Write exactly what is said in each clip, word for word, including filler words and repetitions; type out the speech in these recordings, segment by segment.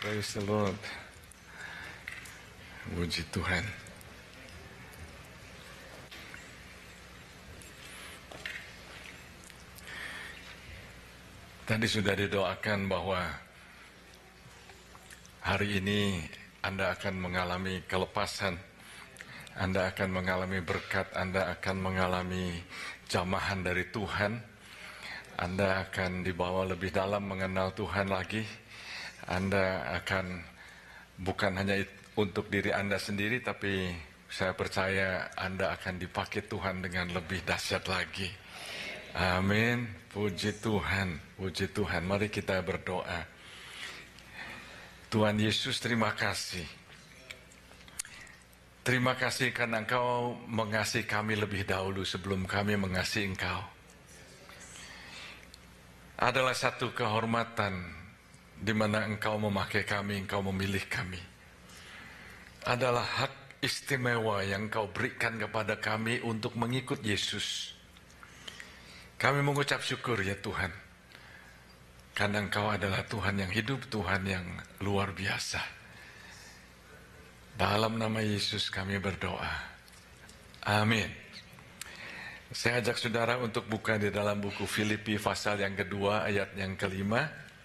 Praise the Lord. Puji Tuhan. Tadi sudah didoakan bahwa hari ini Anda akan mengalami kelepasan, Anda akan mengalami berkat, Anda akan mengalami jamahan dari Tuhan, Anda akan dibawa lebih dalam mengenal Tuhan lagi, Anda akan bukan hanya untuk diri Anda sendiri, tapi saya percaya Anda akan dipakai Tuhan dengan lebih dahsyat lagi. Amin. Puji Tuhan, puji Tuhan. Mari kita berdoa. Tuhan Yesus, terima kasih. Terima kasih karena Engkau mengasihi kami lebih dahulu sebelum kami mengasihi Engkau. Adalah satu kehormatan di mana Engkau memakai kami, Engkau memilih kami. Adalah hak istimewa yang Engkau berikan kepada kami untuk mengikut Yesus. Kami mengucap syukur ya Tuhan, karena Engkau adalah Tuhan yang hidup, Tuhan yang luar biasa. Dalam nama Yesus kami berdoa. Amin. Saya ajak saudara untuk buka di dalam buku Filipi pasal yang kedua ayat yang kelima.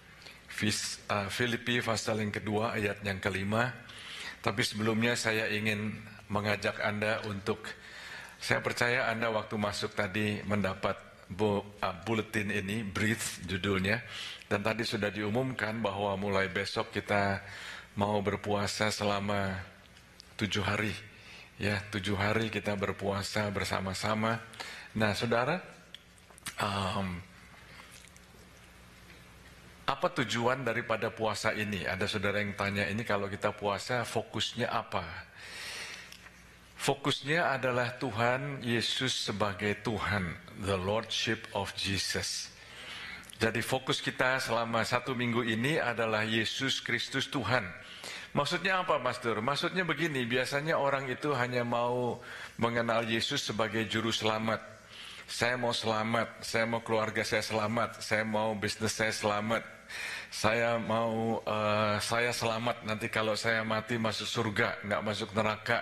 Filipi pasal yang kedua ayat yang kelima. Tapi sebelumnya saya ingin mengajak Anda untuk, saya percaya Anda waktu masuk tadi mendapat bulletin ini, Breathe judulnya, dan tadi sudah diumumkan bahwa mulai besok kita mau berpuasa selama tujuh hari, ya tujuh hari kita berpuasa bersama-sama. Nah saudara, um, apa tujuan daripada puasa ini? Ada saudara yang tanya ini, kalau kita puasa fokusnya apa? Fokusnya adalah Tuhan Yesus sebagai Tuhan, the Lordship of Jesus. Jadi fokus kita selama satu minggu ini adalah Yesus Kristus Tuhan. Maksudnya apa, Pastor? Maksudnya begini, biasanya orang itu hanya mau mengenal Yesus sebagai juru selamat. Saya mau selamat, saya mau keluarga saya selamat, saya mau bisnis saya selamat, saya mau uh, saya selamat nanti kalau saya mati masuk surga, nggak masuk neraka.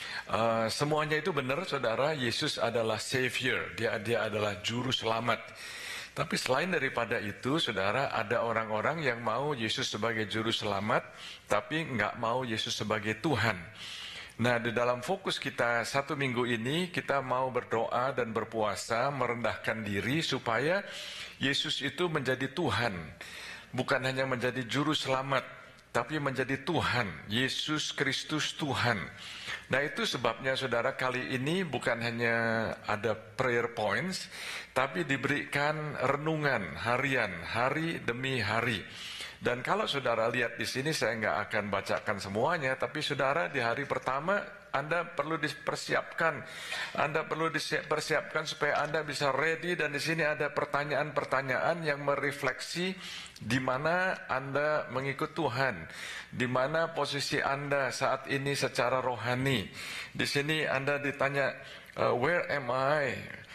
Uh, semuanya itu benar, saudara. Yesus adalah Savior, dia dia adalah juru selamat. Tapi selain daripada itu, saudara, ada orang-orang yang mau Yesus sebagai juru selamat, tapi nggak mau Yesus sebagai Tuhan. Nah, di dalam fokus kita satu minggu ini, kita mau berdoa dan berpuasa, merendahkan diri supaya Yesus itu menjadi Tuhan. Bukan hanya menjadi juru selamat, tapi menjadi Tuhan, Yesus Kristus Tuhan. Nah itu sebabnya saudara, kali ini bukan hanya ada prayer points, tapi diberikan renungan harian, hari demi hari. Dan kalau saudara lihat di sini, saya nggak akan bacakan semuanya, tapi saudara di hari pertama Anda perlu dipersiapkan, Anda perlu dipersiapkan supaya Anda bisa ready. Dan di sini ada pertanyaan-pertanyaan yang merefleksi di mana Anda mengikut Tuhan, di mana posisi Anda saat ini secara rohani. Di sini Anda ditanya, uh, where am I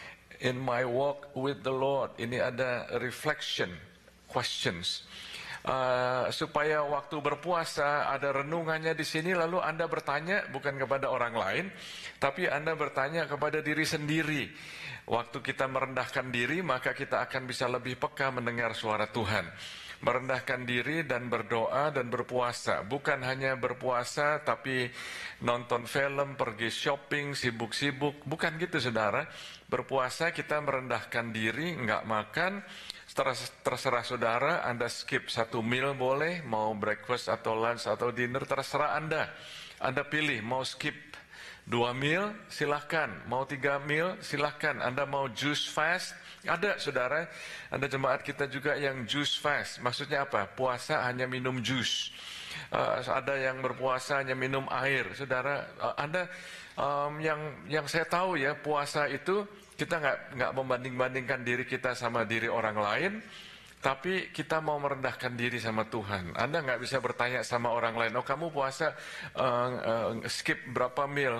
in my walk with the Lord? Ini ada reflection questions. Uh, supaya waktu berpuasa ada renungannya di sini, lalu Anda bertanya bukan kepada orang lain, tapi Anda bertanya kepada diri sendiri. Waktu kita merendahkan diri, maka kita akan bisa lebih peka mendengar suara Tuhan. Merendahkan diri dan berdoa dan berpuasa. Bukan hanya berpuasa, tapi nonton film, pergi shopping, sibuk-sibuk. Bukan gitu, saudara. Berpuasa kita merendahkan diri, nggak makan. Terserah saudara, Anda skip satu meal boleh, mau breakfast atau lunch atau dinner, terserah Anda. Anda pilih, mau skip dua meal, silahkan. Mau tiga meal, silahkan. Anda mau juice fast, ada saudara. Ada jemaat kita juga yang juice fast. Maksudnya apa? Puasa hanya minum jus. Uh, ada yang berpuasa hanya minum air. Saudara, uh, Anda um, yang yang saya tahu ya, puasa itu kita nggak nggak membanding-bandingkan diri kita sama diri orang lain, tapi kita mau merendahkan diri sama Tuhan. Anda nggak bisa bertanya sama orang lain, oh kamu puasa uh, uh, skip berapa meal?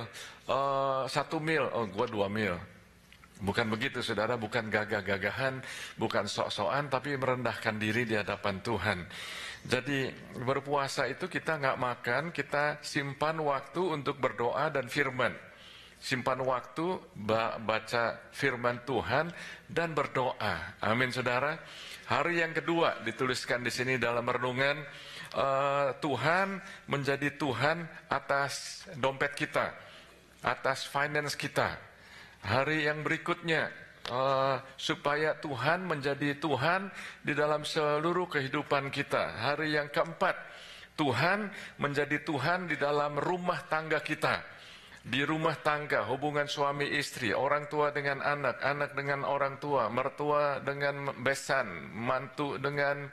Uh, satu meal, oh gua dua meal. Bukan begitu saudara, bukan gagah-gagahan, bukan sok-sokan, tapi merendahkan diri di hadapan Tuhan. Jadi berpuasa itu kita nggak makan, kita simpan waktu untuk berdoa dan firman. Simpan waktu baca firman Tuhan dan berdoa. Amin, saudara. Hari yang kedua dituliskan di sini dalam renungan, uh, Tuhan menjadi Tuhan atas dompet kita, atas finance kita. Hari yang berikutnya, uh, supaya Tuhan menjadi Tuhan di dalam seluruh kehidupan kita. Hari yang keempat, Tuhan menjadi Tuhan di dalam rumah tangga kita. Di rumah tangga, hubungan suami istri, orang tua dengan anak, anak dengan orang tua, mertua dengan besan, mantu dengan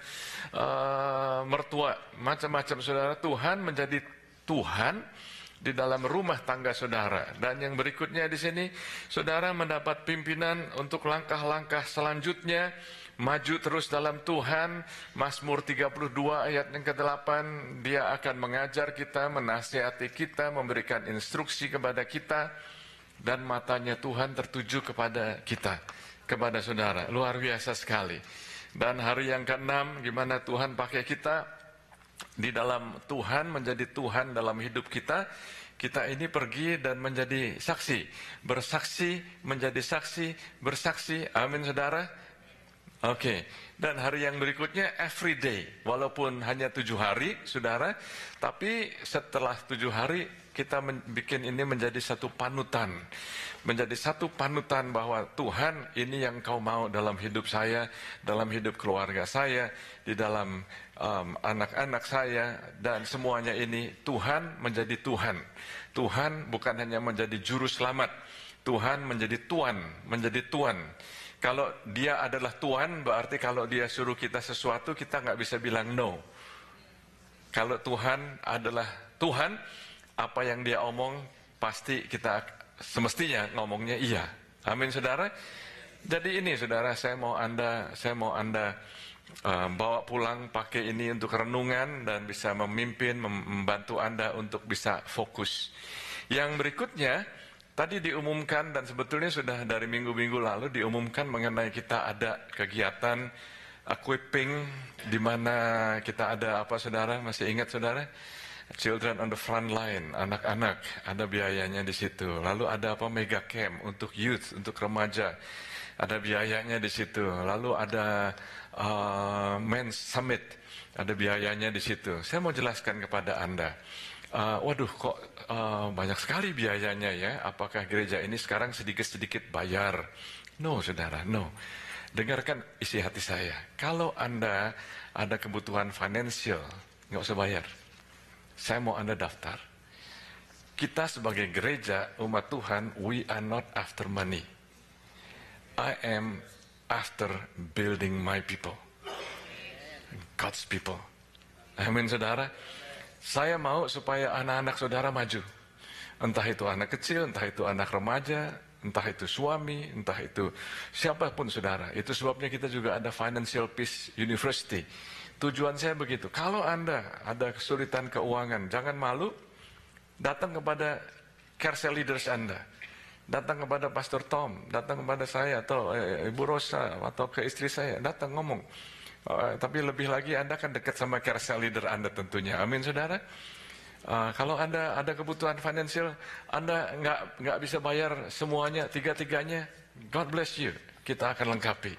uh, mertua, macam-macam, saudara. Tuhan menjadi Tuhan di dalam rumah tangga saudara. Dan yang berikutnya di sini, saudara mendapat pimpinan untuk langkah-langkah selanjutnya, maju terus dalam Tuhan. Mazmur tiga puluh dua ayat yang kedelapan, Dia akan mengajar kita, menasihati kita, memberikan instruksi kepada kita, dan matanya Tuhan tertuju kepada kita, kepada saudara. Luar biasa sekali. Dan hari yang keenam, gimana Tuhan pakai kita di dalam Tuhan, menjadi Tuhan dalam hidup kita. Kita ini pergi dan menjadi saksi, bersaksi, menjadi saksi, bersaksi. Amin, saudara. Oke, okay. Dan hari yang berikutnya every day, walaupun hanya tujuh hari, saudara, tapi setelah tujuh hari kita bikin ini menjadi satu panutan, menjadi satu panutan bahwa Tuhan, ini yang Kau mau dalam hidup saya, dalam hidup keluarga saya, di dalam um, anak-anak saya, dan semuanya ini Tuhan menjadi Tuhan. Tuhan bukan hanya menjadi juru selamat, Tuhan menjadi Tuan, menjadi Tuan. Kalau Dia adalah Tuhan, berarti kalau Dia suruh kita sesuatu, kita nggak bisa bilang no. Kalau Tuhan adalah Tuhan, apa yang Dia omong, pasti kita semestinya ngomongnya iya. Amin, saudara. Jadi ini, saudara, saya mau Anda, saya mau Anda uh, bawa pulang, pakai ini untuk renungan, dan bisa memimpin, membantu Anda untuk bisa fokus. Yang berikutnya, tadi diumumkan, dan sebetulnya sudah dari minggu-minggu lalu diumumkan mengenai kita ada kegiatan equipping, di mana kita ada apa, saudara? Masih ingat, saudara? Children on the front line, anak-anak, ada biayanya di situ. Lalu ada apa, mega camp untuk youth, untuk remaja, ada biayanya di situ. Lalu ada uh, men's summit, ada biayanya di situ. Saya mau jelaskan kepada Anda. Uh, waduh, kok uh, banyak sekali biayanya ya? Apakah gereja ini sekarang sedikit-sedikit bayar? No, saudara, no. Dengarkan isi hati saya. Kalau Anda ada kebutuhan finansial, nggak usah bayar. Saya mau Anda daftar. Kita sebagai gereja umat Tuhan, we are not after money. I am after building my people, God's people. Amin, saudara. Saya mau supaya anak-anak saudara maju. Entah itu anak kecil, entah itu anak remaja, entah itu suami, entah itu siapapun, saudara. Itu sebabnya kita juga ada Financial Peace University. Tujuan saya begitu. Kalau Anda ada kesulitan keuangan, jangan malu, datang kepada care cell leaders Anda. Datang kepada Pastor Tom, datang kepada saya, atau eh, Ibu Rosa, atau ke istri saya. Datang ngomong. Uh, tapi lebih lagi Anda kan dekat sama care cell leader Anda tentunya. Amin, saudara. Uh, kalau Anda ada kebutuhan finansial, Anda nggak nggak bisa bayar semuanya, tiga-tiganya, God bless you. Kita akan lengkapi.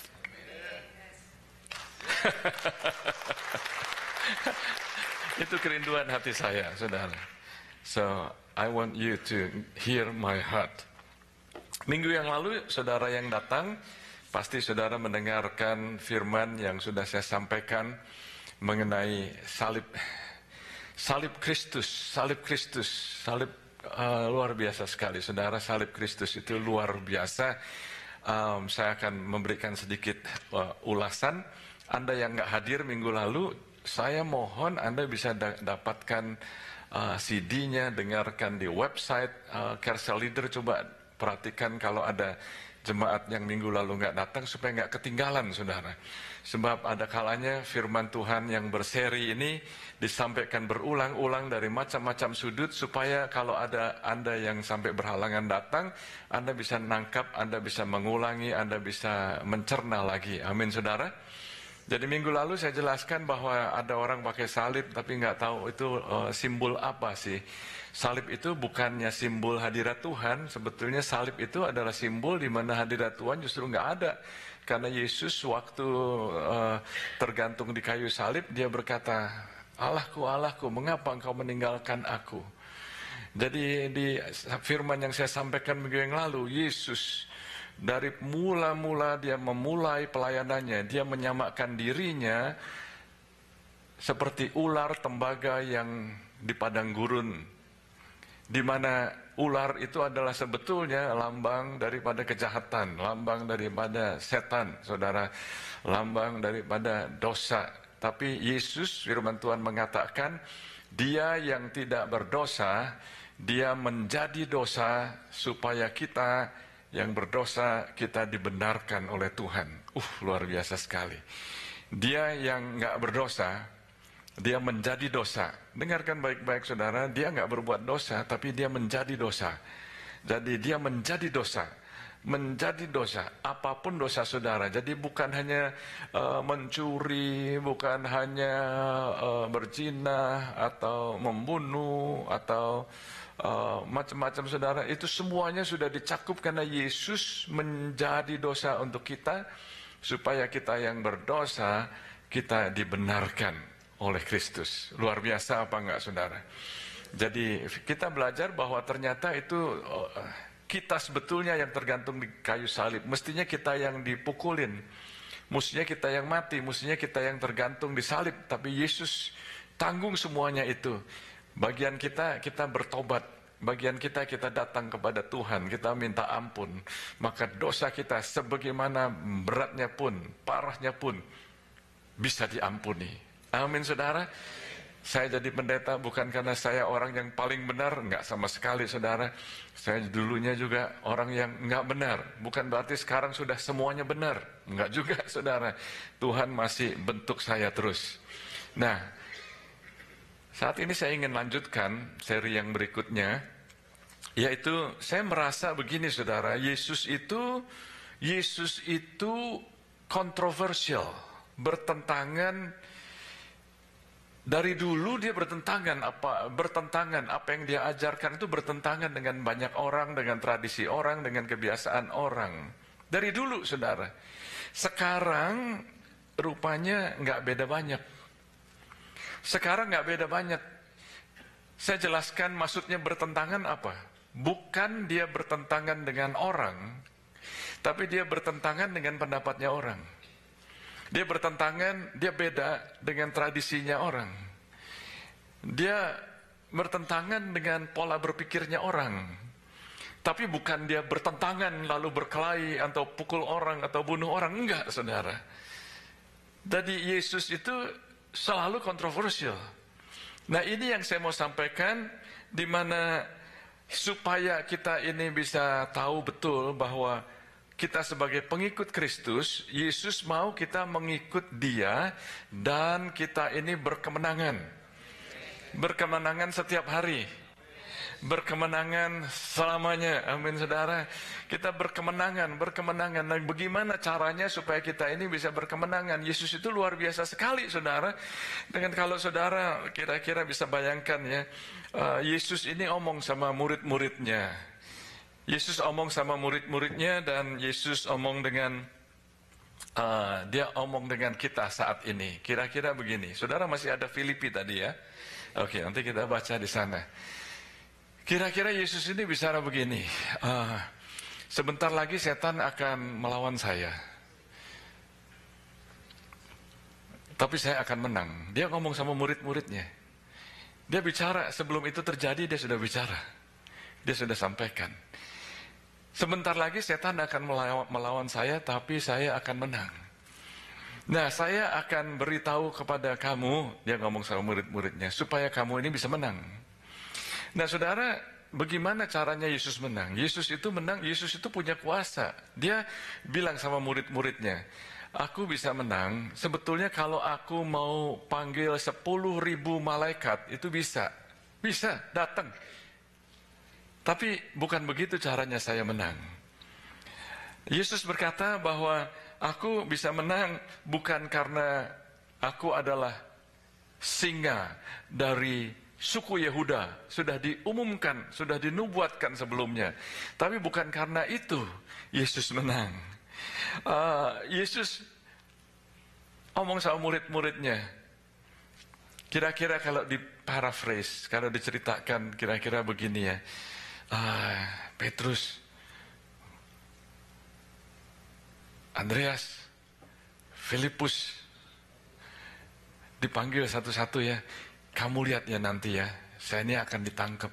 Itu kerinduan hati saya, saudara. So I want you to hear my heart. Minggu yang lalu, saudara yang datang, pasti saudara mendengarkan firman yang sudah saya sampaikan mengenai salib, salib Kristus, salib Kristus, salib uh, luar biasa sekali, saudara. Salib Kristus itu luar biasa. Um, saya akan memberikan sedikit uh, ulasan. Anda yang nggak hadir minggu lalu, saya mohon Anda bisa da dapatkan uh, C D-nya, dengarkan di website uh, Care Cell Leader. Coba perhatikan kalau ada jemaat yang minggu lalu nggak datang, supaya nggak ketinggalan, saudara. Sebab ada kalanya firman Tuhan yang berseri ini disampaikan berulang-ulang dari macam-macam sudut, supaya kalau ada Anda yang sampai berhalangan datang, Anda bisa nangkap, Anda bisa mengulangi, Anda bisa mencerna lagi. Amin, saudara. Jadi minggu lalu saya jelaskan bahwa ada orang pakai salib tapi nggak tahu itu uh, simbol apa sih. Salib itu bukannya simbol hadirat Tuhan, sebetulnya salib itu adalah simbol di mana hadirat Tuhan justru nggak ada. Karena Yesus waktu uh, tergantung di kayu salib, dia berkata, Allahku, Allahku, mengapa engkau meninggalkan aku? Jadi di firman yang saya sampaikan minggu yang lalu, Yesus dari mula-mula dia memulai pelayanannya, dia menyamakan dirinya seperti ular tembaga yang di padang gurun, di mana ular itu adalah sebetulnya lambang daripada kejahatan, lambang daripada setan, saudara, lambang daripada dosa. Tapi Yesus, firman Tuhan mengatakan, dia yang tidak berdosa, dia menjadi dosa supaya kita yang berdosa kita dibenarkan oleh Tuhan. Uh, luar biasa sekali. Dia yang nggak berdosa, dia menjadi dosa. Dengarkan baik-baik saudara, dia nggak berbuat dosa, tapi dia menjadi dosa. Jadi dia menjadi dosa, menjadi dosa, apapun dosa saudara. Jadi bukan hanya uh, mencuri, bukan hanya uh, berzina, atau membunuh, atau Uh, macam-macam saudara, itu semuanya sudah dicakup karena Yesus menjadi dosa untuk kita, supaya kita yang berdosa kita dibenarkan oleh Kristus. Luar biasa apa enggak saudara? Jadi kita belajar bahwa ternyata itu uh, kita sebetulnya yang tergantung di kayu salib. Mestinya kita yang dipukulin, mestinya kita yang mati, mestinya kita yang tergantung di salib. Tapi Yesus tanggung semuanya itu. Bagian kita, kita bertobat. Bagian kita, kita datang kepada Tuhan. Kita minta ampun. Maka dosa kita sebagaimana beratnya pun, parahnya pun, bisa diampuni. Amin saudara. Saya jadi pendeta bukan karena saya orang yang paling benar. Enggak sama sekali saudara. Saya dulunya juga orang yang enggak benar. Bukan berarti sekarang sudah semuanya benar. Enggak juga saudara. Tuhan masih bentuk saya terus. Nah, saat ini saya ingin lanjutkan seri yang berikutnya, yaitu saya merasa begini saudara, Yesus itu Yesus itu kontroversial, bertentangan dari dulu dia bertentangan apa bertentangan apa yang dia ajarkan itu bertentangan dengan banyak orang, dengan tradisi orang, dengan kebiasaan orang. Dari dulu saudara. Sekarang rupanya nggak beda banyak. Sekarang nggak beda banyak. Saya jelaskan maksudnya bertentangan apa. Bukan dia bertentangan dengan orang, tapi dia bertentangan dengan pendapatnya orang. Dia bertentangan, dia beda dengan tradisinya orang. Dia bertentangan dengan pola berpikirnya orang. Tapi bukan dia bertentangan lalu berkelahi atau pukul orang atau bunuh orang. Enggak saudara. Jadi Yesus itu selalu kontroversial. Nah ini yang saya mau sampaikan, di mana supaya kita ini bisa tahu betul bahwa kita sebagai pengikut Kristus, Yesus mau kita mengikut Dia dan kita ini berkemenangan. Berkemenangan setiap hari. Berkemenangan selamanya. Amin saudara. Kita berkemenangan, berkemenangan. Nah, bagaimana caranya supaya kita ini bisa berkemenangan? Yesus itu luar biasa sekali saudara. Dengan kalau saudara kira-kira bisa bayangkan ya, uh, Yesus ini omong sama murid-muridnya. Yesus omong sama murid-muridnya dan Yesus omong dengan uh, dia omong dengan kita saat ini. Kira-kira begini. Saudara masih ada Filipi tadi ya. Oke, nanti kita baca di sana. Kira-kira Yesus ini bicara begini, uh, sebentar lagi setan akan melawan saya, tapi saya akan menang. Dia ngomong sama murid-muridnya. Dia bicara sebelum itu terjadi, dia sudah bicara. Dia sudah sampaikan. Sebentar lagi setan akan melawan, melawan saya, tapi saya akan menang. Nah, saya akan beritahu kepada kamu, dia ngomong sama murid-muridnya, supaya kamu ini bisa menang. Nah saudara, bagaimana caranya Yesus menang? Yesus itu menang, Yesus itu punya kuasa. Dia bilang sama murid-muridnya, aku bisa menang, sebetulnya kalau aku mau panggil sepuluh ribu malaikat, itu bisa. Bisa, datang. Tapi bukan begitu caranya saya menang. Yesus berkata bahwa Aku bisa menang bukan karena aku adalah singa dari suku Yehuda, sudah diumumkan, sudah dinubuatkan sebelumnya. Tapi bukan karena itu Yesus menang. Uh, Yesus omong sama murid-muridnya. Kira-kira kalau di paraphrase, kalau diceritakan kira-kira begini ya. Uh, Petrus, Andreas, Filipus, dipanggil satu-satu ya. Kamu lihat ya nanti ya, saya ini akan ditangkap.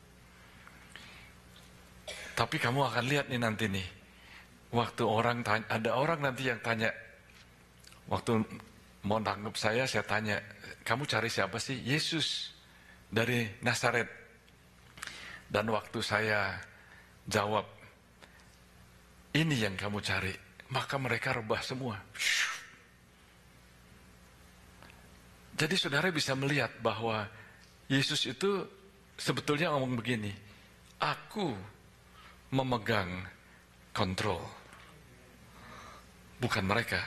Tapi kamu akan lihat nih nanti nih, waktu orang tanya, ada orang nanti yang tanya, waktu mau tangkap saya, saya tanya, kamu cari siapa sih? Yesus dari Nazaret. Dan waktu saya jawab, ini yang kamu cari, maka mereka rebah semua. Jadi saudara bisa melihat bahwa Yesus itu sebetulnya ngomong begini, aku memegang kontrol, bukan mereka.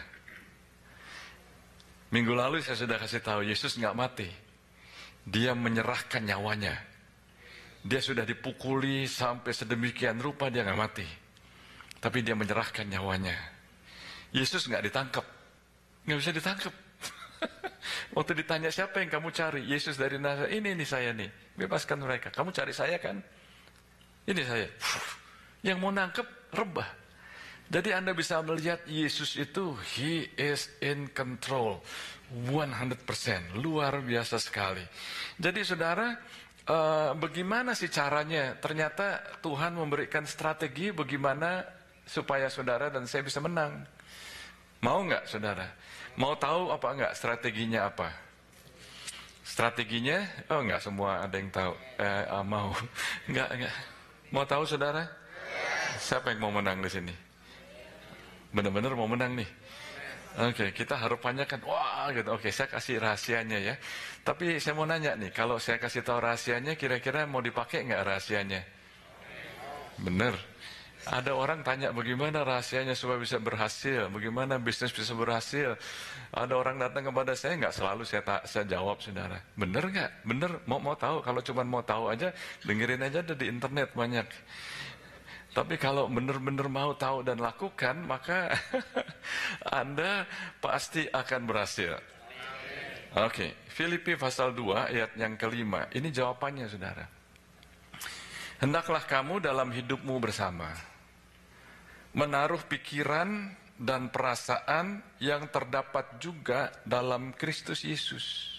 Minggu lalu saya sudah kasih tahu, Yesus nggak mati. Dia menyerahkan nyawanya. Dia sudah dipukuli sampai sedemikian rupa, dia nggak mati. Tapi dia menyerahkan nyawanya. Yesus nggak ditangkap. Nggak bisa ditangkap. Waktu ditanya siapa yang kamu cari? Yesus dari Nazaret. Ini nih saya nih. Bebaskan mereka. Kamu cari saya kan? Ini saya. Yang mau nangkep rebah. Jadi Anda bisa melihat Yesus itu He is in control seratus persen. Luar biasa sekali. Jadi saudara, uh, bagaimana sih caranya? Ternyata Tuhan memberikan strategi bagaimana supaya saudara dan saya bisa menang. Mau nggak saudara? Mau tahu apa enggak strateginya apa? Strateginya, oh enggak semua ada yang tahu. Eh, ah, mau, enggak enggak. Mau tahu saudara? Siapa yang mau menang di sini? Benar-benar mau menang nih. Oke, okay, kita harapannya kan, wah gitu. Oke, okay, saya kasih rahasianya ya. Tapi saya mau nanya nih, kalau saya kasih tahu rahasianya, kira-kira mau dipakai enggak rahasianya? Bener. Ada orang tanya bagaimana rahasianya supaya bisa berhasil, bagaimana bisnis bisa berhasil. Ada orang datang kepada saya, nggak selalu saya, ta- saya jawab saudara. Bener nggak? Bener, mau mau tahu. Kalau cuma mau tahu aja, dengerin aja ada di internet banyak. Tapi kalau bener-bener mau tahu dan lakukan, maka Anda pasti akan berhasil. Oke, okay. Filipi pasal dua ayat yang kelima. Ini jawabannya saudara. Hendaklah kamu dalam hidupmu bersama menaruh pikiran dan perasaan yang terdapat juga dalam Kristus Yesus,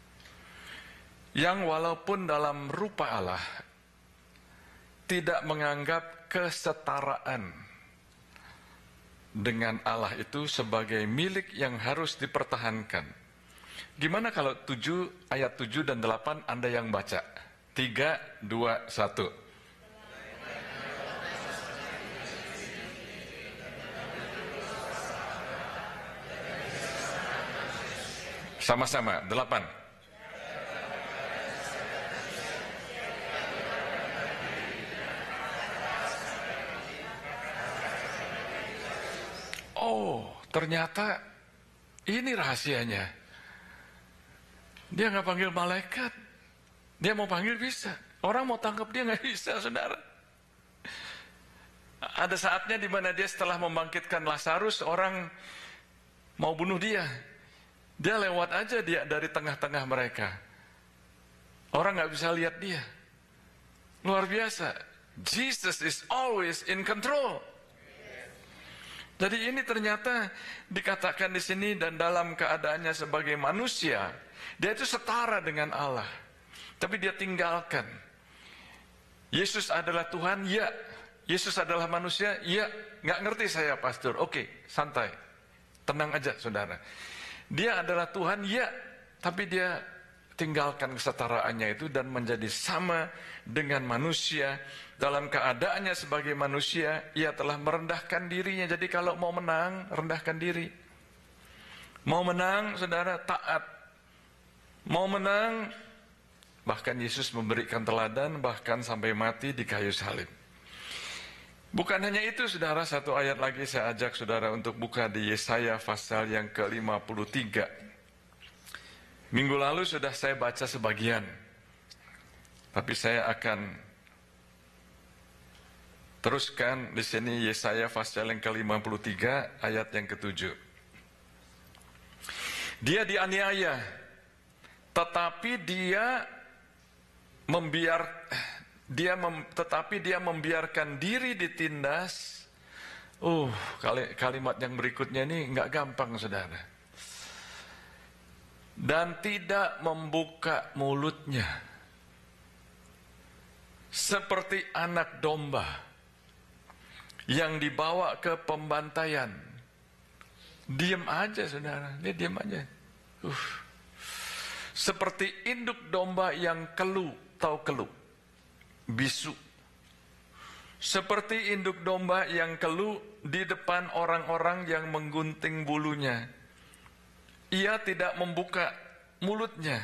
yang walaupun dalam rupa Allah tidak menganggap kesetaraan dengan Allah itu sebagai milik yang harus dipertahankan. Gimana kalau tujuh, ayat tujuh dan delapan Anda yang baca? tiga, dua, satu. Sama-sama, delapan. Oh, ternyata ini rahasianya. Dia nggak panggil malaikat. Dia mau panggil bisa. Orang mau tangkap dia nggak bisa, saudara. Ada saatnya di mana dia setelah membangkitkan Lazarus, orang mau bunuh dia. Dia lewat aja dia dari tengah-tengah mereka. Orang nggak bisa lihat dia. Luar biasa. Jesus is always in control. Jadi ini ternyata dikatakan di sini dan dalam keadaannya sebagai manusia, dia itu setara dengan Allah. Tapi dia tinggalkan. Yesus adalah Tuhan, ya. Yesus adalah manusia, ya. Nggak ngerti saya pastor. Oke, santai. Tenang aja saudara. Dia adalah Tuhan, ya, tapi dia tinggalkan kesetaraannya itu dan menjadi sama dengan manusia. Dalam keadaannya sebagai manusia, ia telah merendahkan dirinya. Jadi kalau mau menang, rendahkan diri. Mau menang, saudara, taat. Mau menang, bahkan Yesus memberikan teladan, bahkan sampai mati di kayu salib. Bukan hanya itu saudara, satu ayat lagi saya ajak saudara untuk buka di Yesaya pasal yang ke lima puluh tiga. Minggu lalu sudah saya baca sebagian, tapi saya akan teruskan di sini. Yesaya pasal yang ke lima puluh tiga ayat yang ketujuh. Dia dianiaya, tetapi dia membiar dia mem, tetapi dia membiarkan diri ditindas. Uh, kalimat yang berikutnya ini nggak gampang saudara. Dan tidak membuka mulutnya, seperti anak domba yang dibawa ke pembantaian. Diam aja saudara, dia diam aja. Uh. Seperti induk domba yang kelu, tahu kelu, bisu. Seperti induk domba yang kelu di depan orang-orang yang menggunting bulunya. Ia tidak membuka mulutnya.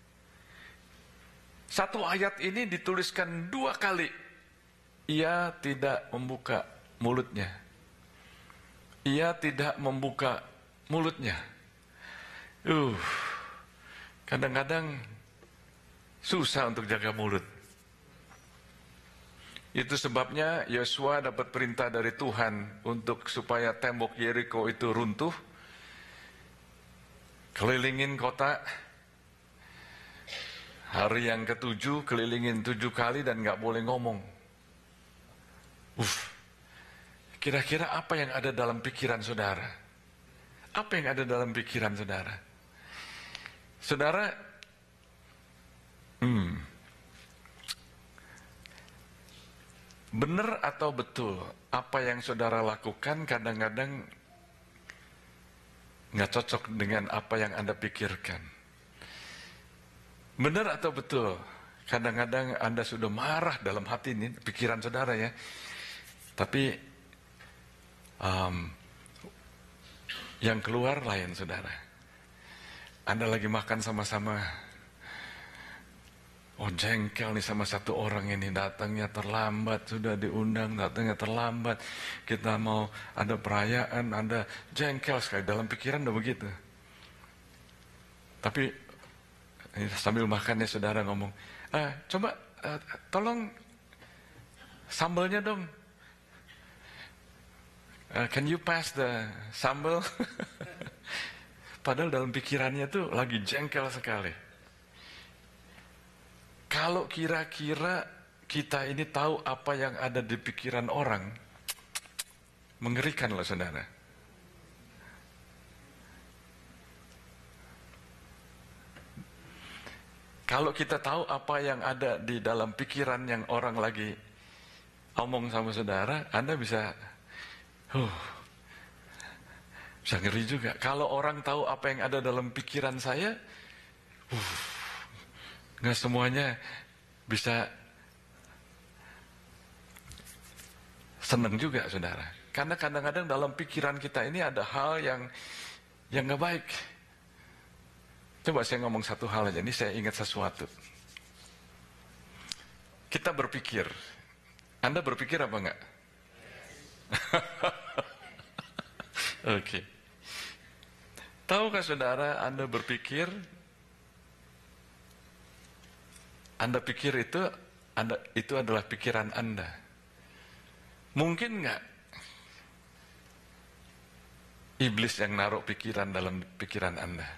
Satu ayat ini dituliskan dua kali. Ia tidak membuka mulutnya. Ia tidak membuka mulutnya. Uh, kadang-kadang susah untuk jaga mulut. Itu sebabnya Yosua dapat perintah dari Tuhan untuk supaya tembok Yeriko itu runtuh, kelilingin kota. Hari yang ketujuh kelilingin tujuh kali dan gak boleh ngomong. Uff, kira-kira apa yang ada dalam pikiran saudara? Apa yang ada dalam pikiran saudara? Saudara, hmm, benar atau betul apa yang saudara lakukan kadang-kadang nggak cocok dengan apa yang Anda pikirkan? Benar atau betul kadang-kadang Anda sudah marah dalam hati ini, pikiran saudara ya, tapi um, yang keluar lain saudara. Anda lagi makan sama-sama, oh jengkel nih sama satu orang ini, datangnya terlambat, sudah diundang datangnya terlambat, kita mau ada perayaan, Anda jengkel sekali, dalam pikiran udah begitu. Tapi sambil makannya saudara ngomong, ah, coba uh, tolong sambalnya dong, uh, can you pass the sambal? Padahal dalam pikirannya tuh lagi jengkel sekali. Kalau kira-kira kita ini tahu apa yang ada di pikiran orang, mengerikan loh saudara. Kalau kita tahu apa yang ada di dalam pikiran yang orang lagi omong sama saudara, Anda bisa, huh, bisa ngeri juga. Kalau orang tahu apa yang ada dalam pikiran saya, uh, nggak semuanya bisa senang juga saudara. Karena kadang-kadang dalam pikiran kita ini ada hal yang yang nggak baik. Coba saya ngomong satu hal aja, ini saya ingat sesuatu. Kita berpikir, Anda berpikir apa enggak? Oke. Okay. Tahukah saudara, Anda berpikir, Anda pikir itu, Anda, itu adalah pikiran Anda. Mungkin enggak iblis yang naruh pikiran dalam pikiran Anda?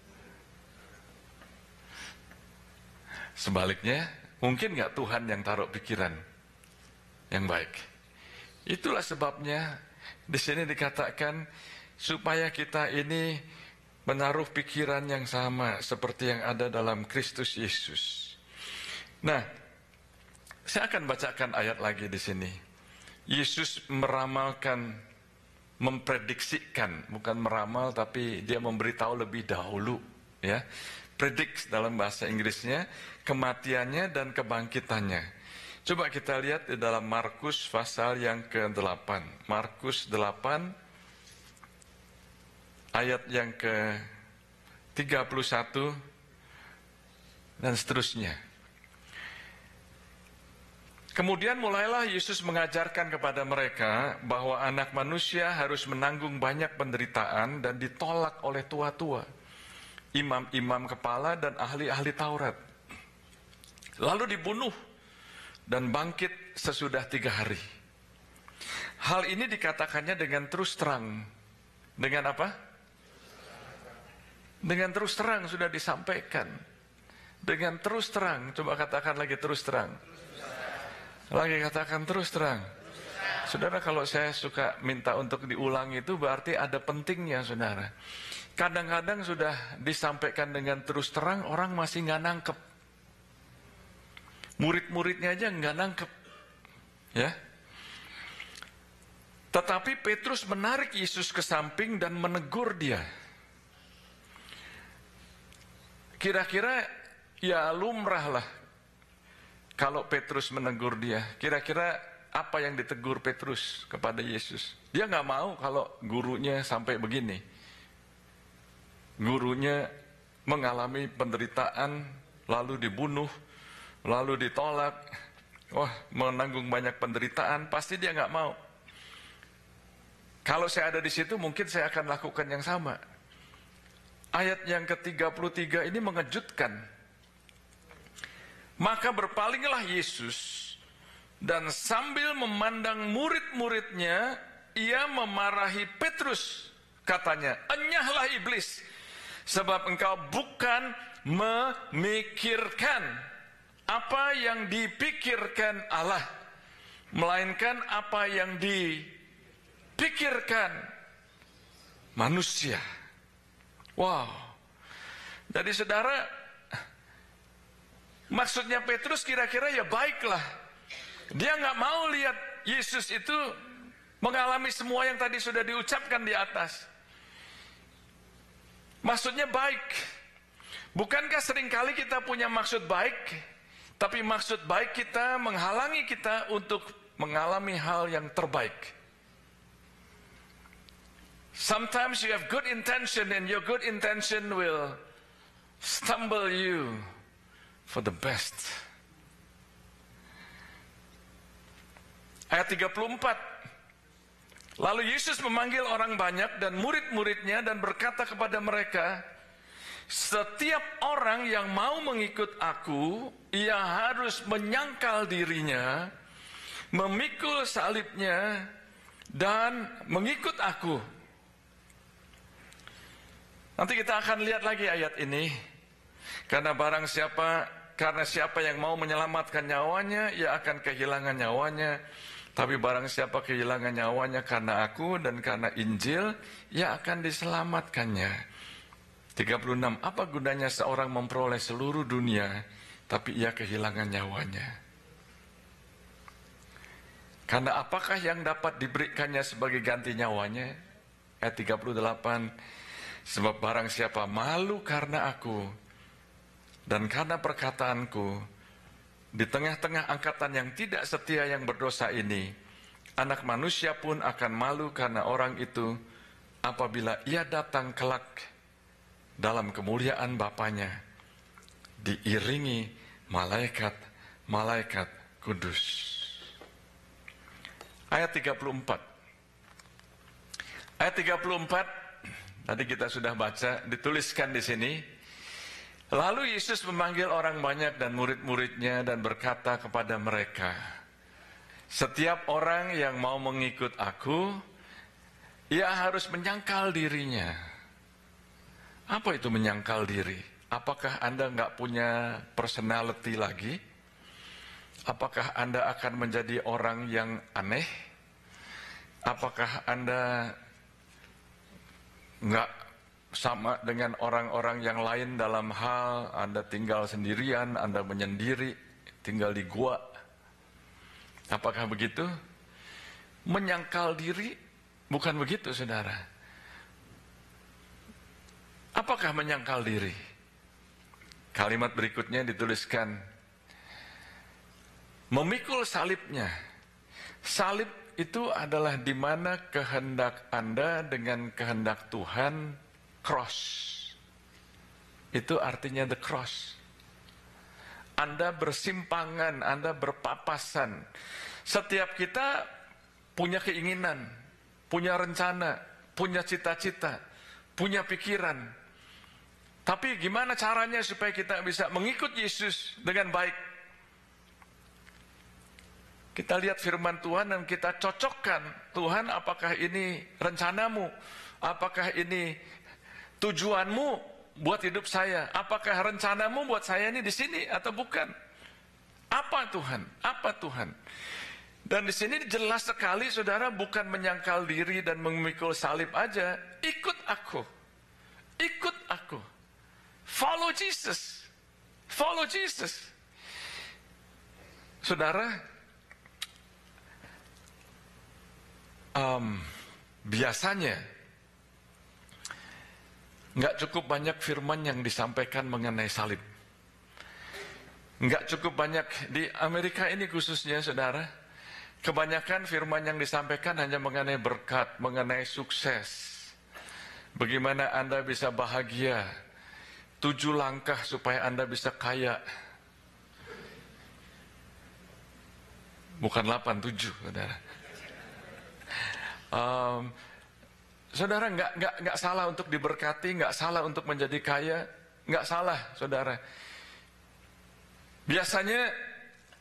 Sebaliknya, mungkin nggak Tuhan yang taruh pikiran yang baik? Itulah sebabnya di sini dikatakan supaya kita ini menaruh pikiran yang sama seperti yang ada dalam Kristus Yesus. Nah, saya akan bacakan ayat lagi di sini. Yesus meramalkan, memprediksikan, bukan meramal tapi dia memberitahu lebih dahulu, ya. Predict dalam bahasa Inggrisnya, kematiannya dan kebangkitannya. Coba kita lihat di dalam Markus pasal yang ke delapan. Markus delapan ayat yang ke tiga puluh satu dan seterusnya. Kemudian mulailah Yesus mengajarkan kepada mereka bahwa anak manusia harus menanggung banyak penderitaan dan ditolak oleh tua-tua, imam-imam kepala dan ahli-ahli Taurat. Lalu dibunuh dan bangkit sesudah tiga hari. Hal ini dikatakannya dengan terus terang. Dengan apa? Dengan terus terang sudah disampaikan. Dengan terus terang, coba katakan lagi terus terang. Lagi katakan terus terang. Saudara, kalau saya suka minta untuk diulang itu berarti ada pentingnya, saudara. Kadang-kadang sudah disampaikan dengan terus terang, orang masih nggak nangkep. Murid-muridnya aja nggak nangkep, ya. Tetapi Petrus menarik Yesus ke samping dan menegur dia. Kira-kira ya lumrah lah kalau Petrus menegur dia. Kira-kira apa yang ditegur Petrus kepada Yesus? Dia nggak mau kalau gurunya sampai begini. Gurunya mengalami penderitaan, lalu dibunuh, lalu ditolak. Wah, menanggung banyak penderitaan, pasti dia nggak mau. Kalau saya ada di situ, mungkin saya akan lakukan yang sama. Ayat yang ke tiga puluh tiga ini mengejutkan. Maka berpalinglah Yesus dan sambil memandang murid-muridnya, ia memarahi Petrus. Katanya, enyahlah iblis, sebab engkau bukan memikirkan apa yang dipikirkan Allah, melainkan apa yang dipikirkan manusia. Wow. Jadi saudara, maksudnya Petrus kira-kira ya baiklah. Dia nggak mau lihat Yesus itu mengalami semua yang tadi sudah diucapkan di atas. Maksudnya baik. Bukankah seringkali kita punya maksud baik, tapi maksud baik kita menghalangi kita untuk mengalami hal yang terbaik. Sometimes you have good intention and your good intention will stumble you for the best. Ayat tiga puluh empat. Lalu Yesus memanggil orang banyak dan murid-muridnya dan berkata kepada mereka, setiap orang yang mau mengikut aku, ia harus menyangkal dirinya, memikul salibnya, dan mengikut aku. Nanti kita akan lihat lagi ayat ini. Karena barang siapa, karena siapa yang mau menyelamatkan nyawanya, ia akan kehilangan nyawanya. Tapi barang siapa kehilangan nyawanya karena aku dan karena Injil, ia akan diselamatkannya. tiga puluh enam. Apa gunanya seorang memperoleh seluruh dunia, tapi ia kehilangan nyawanya? Karena apakah yang dapat diberikannya sebagai ganti nyawanya? Ayat tiga puluh delapan. Sebab barang siapa malu karena aku dan karena perkataanku, di tengah-tengah angkatan yang tidak setia yang berdosa ini, anak manusia pun akan malu karena orang itu apabila ia datang kelak dalam kemuliaan Bapanya, diiringi malaikat-malaikat kudus. Ayat tiga puluh empat. Ayat tiga puluh empat, tadi kita sudah baca, dituliskan di sini. Lalu Yesus memanggil orang banyak dan murid-muridnya dan berkata kepada mereka, setiap orang yang mau mengikut aku, ia harus menyangkal dirinya. Apa itu menyangkal diri? Apakah Anda nggak punya personality lagi? Apakah Anda akan menjadi orang yang aneh? Apakah Anda nggak sama dengan orang-orang yang lain dalam hal Anda tinggal sendirian, Anda menyendiri, tinggal di gua? Apakah begitu? Menyangkal diri? Bukan begitu, saudara. Apakah menyangkal diri? Kalimat berikutnya dituliskan, memikul salibnya. Salib itu adalah di mana kehendak Anda dengan kehendak Tuhan cross. Itu artinya the cross. Anda bersimpangan, Anda berpapasan. Setiap kita punya keinginan, punya rencana, punya cita-cita, punya pikiran. Tapi gimana caranya supaya kita bisa mengikut Yesus dengan baik? Kita lihat firman Tuhan dan kita cocokkan. Tuhan, apakah ini rencanamu? Apakah ini tujuanmu buat hidup saya? Apakah rencanamu buat saya ini di sini atau bukan? Apa Tuhan? Apa Tuhan? Dan di sini jelas sekali, saudara, bukan menyangkal diri dan memikul salib aja. Ikut aku. Ikut aku. Follow Jesus. Follow Jesus. Saudara, um, biasanya nggak cukup banyak firman yang disampaikan mengenai salib. Nggak cukup banyak di Amerika ini khususnya, saudara. Kebanyakan firman yang disampaikan hanya mengenai berkat, mengenai sukses. Bagaimana Anda bisa bahagia. Tujuh langkah supaya Anda bisa kaya. Bukan delapan, tujuh, saudara. Um, saudara, nggak nggak nggak salah untuk diberkati, nggak salah untuk menjadi kaya, nggak salah, saudara. Biasanya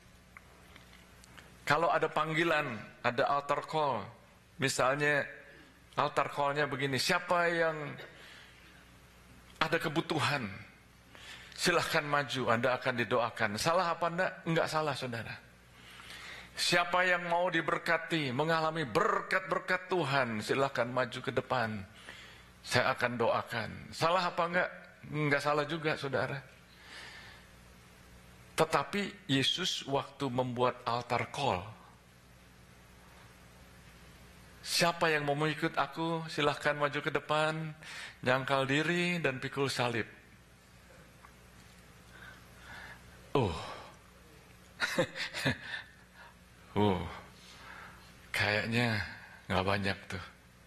kalau ada panggilan, ada altar call, misalnya altar call-nya begini, siapa yang ada kebutuhan, silahkan maju, Anda akan didoakan. Salah apa enggak? Enggak salah, saudara. Siapa yang mau diberkati, mengalami berkat-berkat Tuhan, silahkan maju ke depan, saya akan doakan. Salah apa enggak? Enggak salah juga, saudara. Tetapi Yesus waktu membuat altar call, siapa yang mau mengikut aku, silahkan maju ke depan, nyangkal diri dan pikul salib. Oh, oh, kayaknya nggak banyak tuh.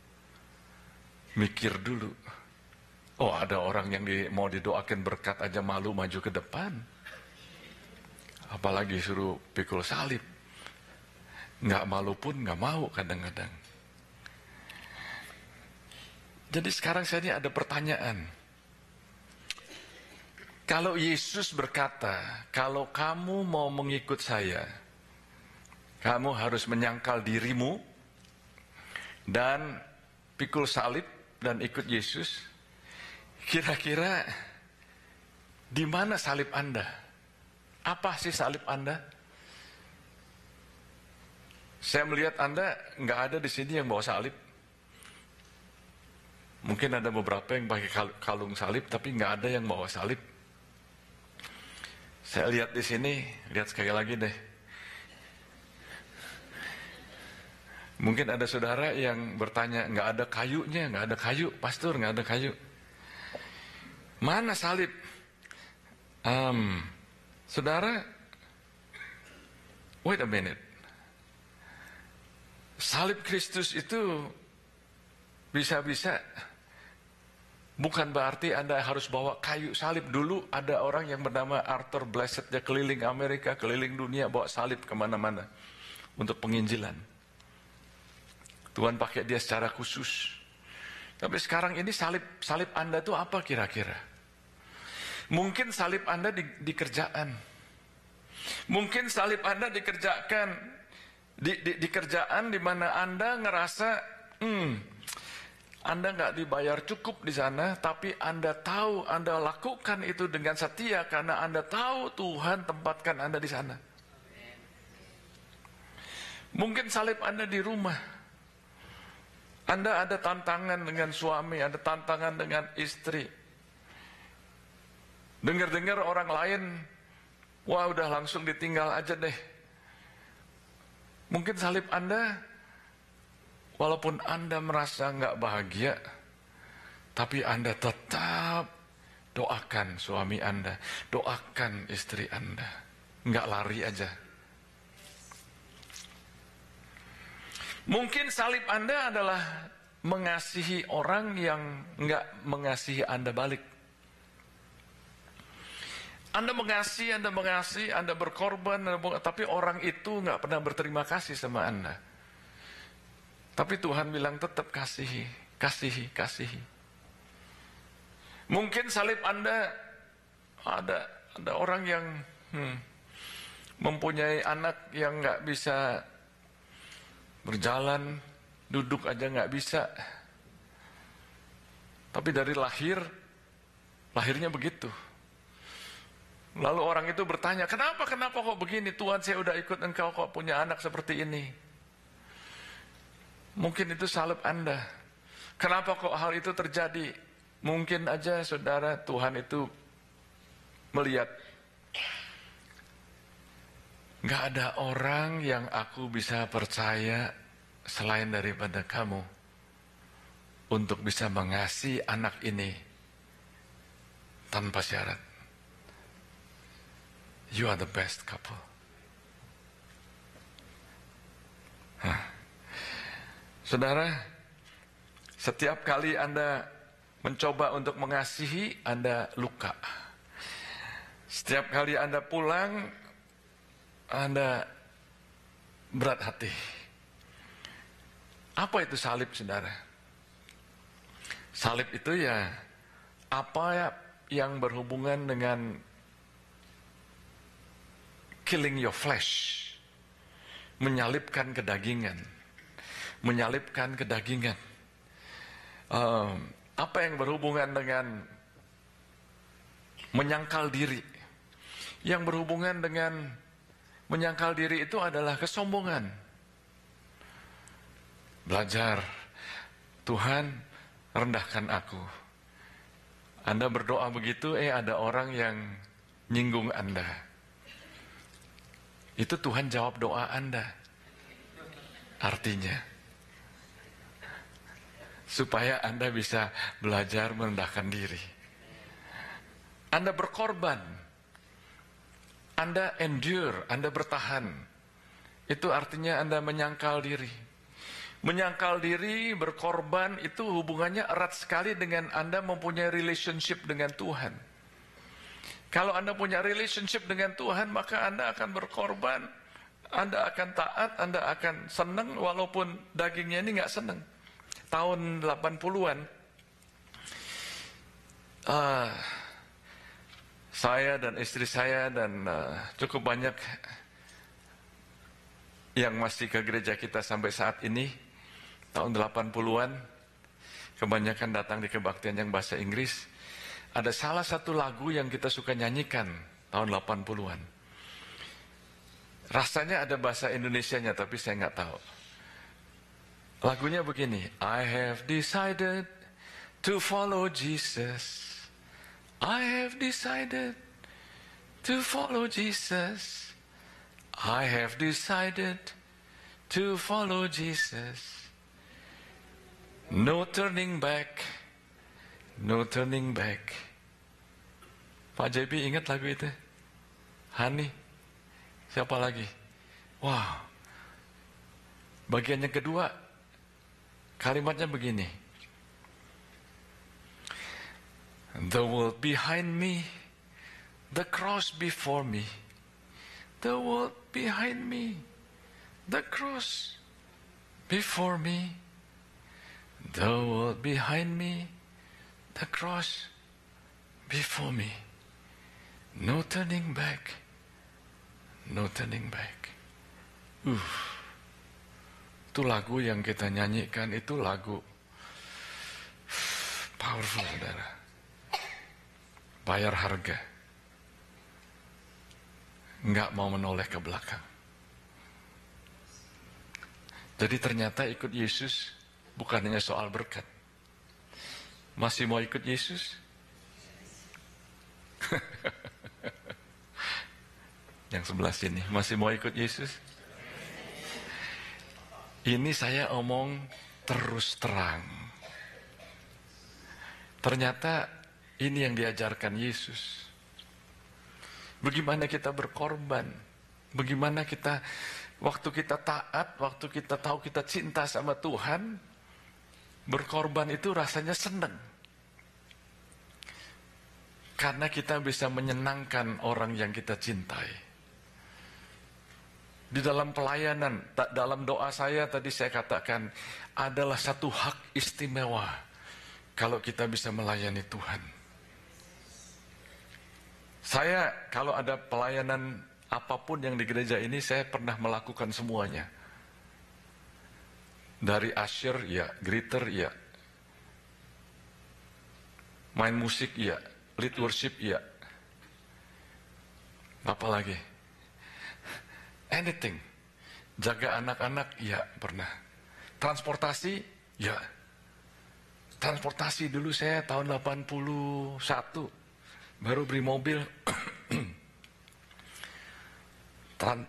Mikir dulu. Oh, ada orang yang di, mau didoakan berkat aja malu maju ke depan. Apalagi suruh pikul salib. Nggak malu pun nggak mau kadang-kadang. Jadi sekarang saya ini ada pertanyaan. Kalau Yesus berkata, kalau kamu mau mengikut saya, kamu harus menyangkal dirimu dan pikul salib dan ikut Yesus. Kira-kira di mana salib Anda? Apa sih salib Anda? Saya melihat Anda nggak ada di sini yang bawa salib. Mungkin ada beberapa yang pakai kalung salib, tapi nggak ada yang bawa salib. Saya lihat di sini, lihat sekali lagi deh. Mungkin ada saudara yang bertanya, nggak ada kayunya, nggak ada kayu, pastor, nggak ada kayu. Mana salib? Um, saudara, wait a minute. Salib Kristus itu bisa-bisa bukan berarti Anda harus bawa kayu salib. Dulu ada orang yang bernama Arthur Blessed, dia keliling Amerika, keliling dunia, bawa salib kemana-mana untuk penginjilan. Tuhan pakai dia secara khusus. Tapi sekarang ini salib salib Anda itu apa kira-kira? Mungkin salib Anda di, di kerjaan. Mungkin salib Anda dikerjakan di, di, di kerjaan di mana Anda ngerasa hmm, Anda nggak dibayar cukup di sana, tapi Anda tahu Anda lakukan itu dengan setia karena Anda tahu Tuhan tempatkan Anda di sana. Mungkin salib Anda di rumah. Anda ada tantangan dengan suami, ada tantangan dengan istri. Dengar-dengar orang lain, wah udah langsung ditinggal aja deh. Mungkin salib Anda, walaupun Anda merasa nggak bahagia, tapi Anda tetap doakan suami Anda, doakan istri Anda, nggak lari aja. Mungkin salib Anda adalah mengasihi orang yang nggak mengasihi Anda balik. Anda mengasihi, Anda mengasihi, Anda berkorban, Anda meng- tapi orang itu nggak pernah berterima kasih sama Anda. Tapi Tuhan bilang tetap kasihi, kasihi, kasihi. Mungkin salib Anda, ada ada orang yang hmm, mempunyai anak yang nggak bisa berjalan, duduk aja nggak bisa. Tapi dari lahir, lahirnya begitu. Lalu orang itu bertanya, kenapa, kenapa kok begini? Tuhan, saya udah ikut engkau kok punya anak seperti ini. Mungkin itu salib Anda. Kenapa kok hal itu terjadi? Mungkin aja saudara, Tuhan itu melihat, gak ada orang yang aku bisa percaya selain daripada kamu untuk bisa mengasihi anak ini tanpa syarat. You are the best couple. Hah. Saudara, setiap kali Anda mencoba untuk mengasihi, Anda luka. Setiap kali Anda pulang, Anda berat hati. Apa itu salib, saudara? Salib itu ya apa yang berhubungan dengan killing your flesh, menyalibkan kedagingan, menyalibkan kedagingan. Um, apa yang berhubungan dengan menyangkal diri? Yang berhubungan dengan menyangkal diri itu adalah kesombongan. Belajar, Tuhan rendahkan aku. Anda berdoa begitu, eh ada orang yang nyinggung Anda. Itu Tuhan jawab doa Anda. Artinya, supaya Anda bisa belajar merendahkan diri. Anda berkorban. Anda endure, Anda bertahan. Itu artinya Anda menyangkal diri. Menyangkal diri, berkorban, itu hubungannya erat sekali dengan Anda mempunyai relationship dengan Tuhan. Kalau Anda punya relationship dengan Tuhan, maka Anda akan berkorban, Anda akan taat, Anda akan senang, walaupun dagingnya ini nggak senang. Tahun delapan puluhan, uh, saya dan istri saya dan uh, cukup banyak yang masih ke gereja kita sampai saat ini, tahun delapan puluhan, kebanyakan datang di kebaktian yang bahasa Inggris. Ada salah satu lagu yang kita suka nyanyikan tahun delapan puluhan. Rasanya ada bahasa Indonesianya, tapi saya nggak tahu. Lagunya begini, I have decided to follow Jesus. I have decided to follow Jesus. I have decided to follow Jesus. No turning back. No turning back. Pak J B ingat lagu itu? Hani? Siapa lagi? Wah. Bagian yang kedua, kalimatnya begini. The world behind me, the cross before me. The world behind me, the cross before me. The world behind me, the cross before me. No turning back. No turning back. Uh, itu lagu yang kita nyanyikan, itu lagu powerful, saudara. Bayar harga. Nggak mau menoleh ke belakang. Jadi ternyata ikut Yesus bukan hanya soal berkat. Masih mau ikut Yesus? Yang sebelah sini, masih mau ikut Yesus? Ini saya omong terus terang. Ternyata ini yang diajarkan Yesus. Bagaimana kita berkorban, bagaimana kita, waktu kita taat, waktu kita tahu kita cinta sama Tuhan, berkorban itu rasanya senang. Karena kita bisa menyenangkan orang yang kita cintai. Di dalam pelayanan, dalam doa saya tadi saya katakan, adalah satu hak istimewa kalau kita bisa melayani Tuhan. Saya kalau ada pelayanan apapun yang di gereja ini, saya pernah melakukan semuanya. Dari usher, ya, greeter, ya, main musik, ya, lead worship, ya, apa lagi? Anything. Jaga anak-anak, ya pernah. Transportasi, ya. Transportasi dulu saya tahun delapan puluh satu baru beli mobil. Tran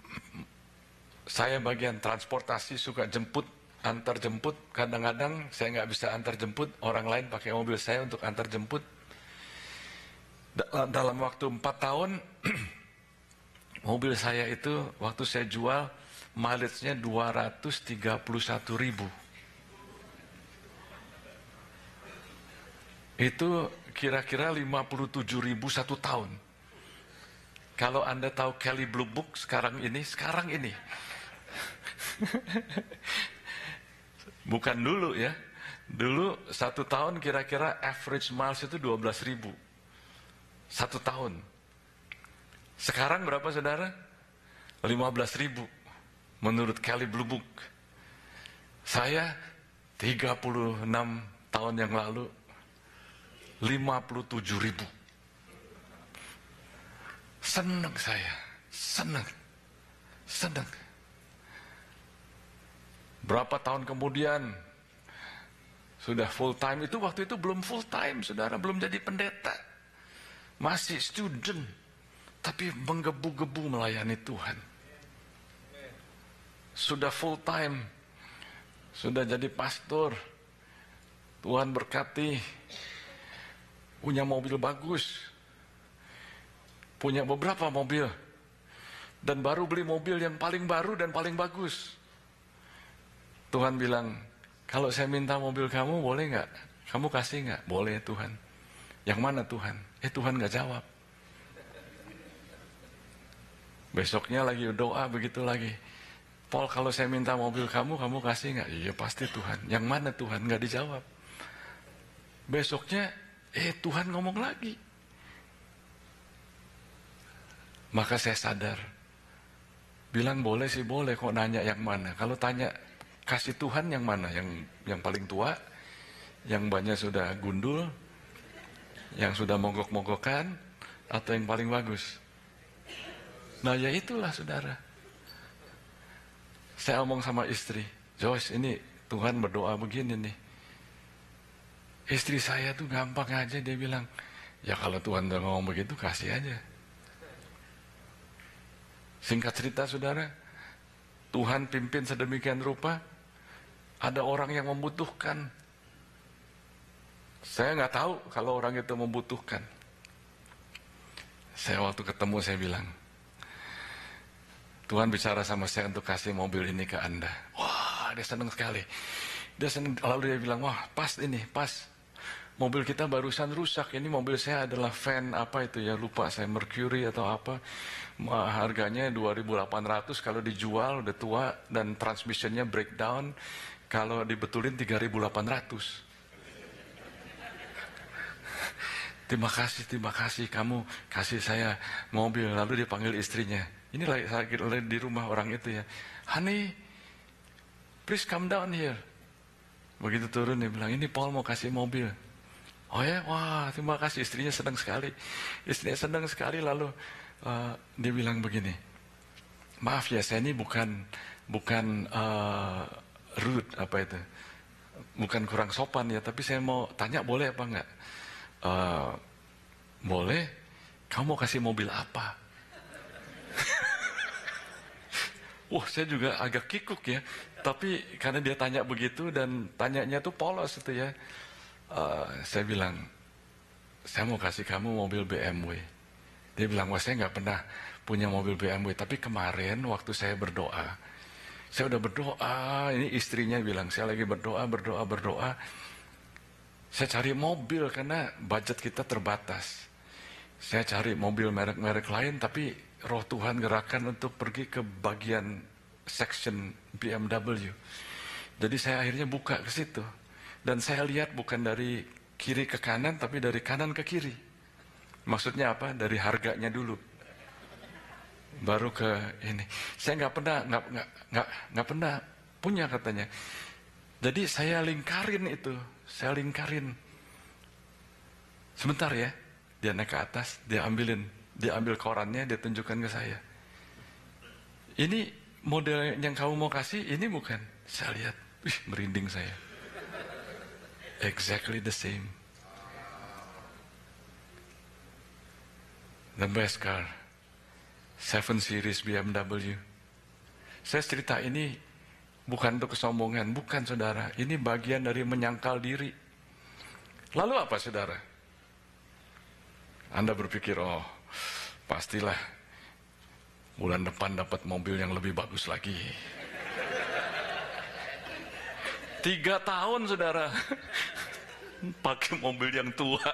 saya bagian transportasi, suka jemput, antar jemput. Kadang-kadang saya nggak bisa antar jemput, orang lain pakai mobil saya untuk antar jemput. Dalam waktu empat tahun, mobil saya itu waktu saya jual, mileage-nya dua ratus tiga puluh satu ribu. Itu kira-kira lima puluh tujuh ribu satu tahun. Kalau Anda tahu Kelley Blue Book sekarang ini, sekarang ini. Bukan dulu ya. Dulu satu tahun kira-kira average miles itu dua belas ribu. Satu tahun. Sekarang berapa saudara? lima belas ribu menurut Kelley Blue Book. Saya tiga puluh enam tahun yang lalu lima puluh tujuh ribu. Senang saya, senang, senang. Berapa tahun kemudian sudah full time, itu waktu itu belum full time saudara, belum jadi pendeta, masih student. Tapi menggebu-gebu melayani Tuhan. Sudah full time, sudah jadi pastor, Tuhan berkati, punya mobil bagus, punya beberapa mobil, dan baru beli mobil yang paling baru dan paling bagus. Tuhan bilang, kalau saya minta mobil kamu boleh nggak? Kamu kasih nggak? Boleh Tuhan. Yang mana Tuhan? Eh Tuhan nggak jawab. Besoknya lagi doa begitu lagi. Paul, kalau saya minta mobil kamu, kamu kasih nggak? Iya pasti Tuhan. Yang mana Tuhan? Nggak dijawab. Besoknya, eh Tuhan ngomong lagi. Maka saya sadar. Bilang boleh sih boleh, kok nanya yang mana? Kalau tanya kasih Tuhan yang mana? Yang yang paling tua, yang banyak sudah gundul, yang sudah mogok-mogokan, atau yang paling bagus? Nah ya itulah saudara. Saya omong sama istri, Joyce, ini Tuhan berdoa begini nih. Istri saya tuh gampang aja, dia bilang, ya kalau Tuhan udah ngomong begitu kasih aja. Singkat cerita saudara, Tuhan pimpin sedemikian rupa, ada orang yang membutuhkan. Saya nggak tahu kalau orang itu membutuhkan. Saya waktu ketemu saya bilang, Tuhan bicara sama saya untuk kasih mobil ini ke Anda. Wah, dia senang sekali. Dia senang, lalu dia bilang, wah pas ini, pas. Mobil kita barusan rusak. Ini mobil saya adalah van apa itu ya, lupa saya, Mercury atau apa. Harganya dua ribu delapan ratus kalau dijual, udah tua, dan transmissionnya breakdown. Kalau dibetulin tiga ribu delapan ratus. Terima kasih, terima kasih kamu kasih saya mobil. Lalu dia panggil istrinya. Ini lagi saya di rumah orang itu ya. Honey, please come down here. Begitu turun dia bilang, ini Paul mau kasih mobil. Oh ya, wah terima kasih. Istrinya senang sekali. Istrinya senang sekali lalu uh, dia bilang begini. Maaf ya, saya ini bukan bukan uh, rude apa itu. Bukan kurang sopan ya, tapi saya mau tanya boleh apa enggak? Uh, boleh. Kamu mau kasih mobil apa? Wah, saya juga agak kikuk ya. Tapi karena dia tanya begitu dan tanyanya tuh polos itu ya. Uh, saya bilang, saya mau kasih kamu mobil B M W. Dia bilang, wah saya nggak pernah punya mobil B M W. Tapi kemarin waktu saya berdoa, saya udah berdoa. Ini istrinya bilang, saya lagi berdoa, berdoa, berdoa. Saya cari mobil karena budget kita terbatas. Saya cari mobil merek-merek lain, tapi roh Tuhan gerakan untuk pergi ke bagian section B M W. Jadi saya akhirnya buka ke situ. Dan saya lihat bukan dari kiri ke kanan, tapi dari kanan ke kiri. Maksudnya apa? Dari harganya dulu. Baru ke ini. Saya nggak pernah, nggak nggak nggak nggak pernah punya katanya. Jadi saya lingkarin itu, saya lingkarin. Sebentar ya, dia naik ke atas, dia ambilin, dia ambil korannya, dia tunjukkan ke saya. Ini model yang kamu mau kasih, ini bukan? Saya lihat, wih, merinding saya. Exactly the same. The best car, seven series B M W. Saya cerita ini bukan untuk kesombongan, bukan saudara. Ini bagian dari menyangkal diri. Lalu apa saudara? Anda berpikir, oh pastilah bulan depan dapat mobil yang lebih bagus lagi. Tiga tahun saudara, pakai mobil yang tua.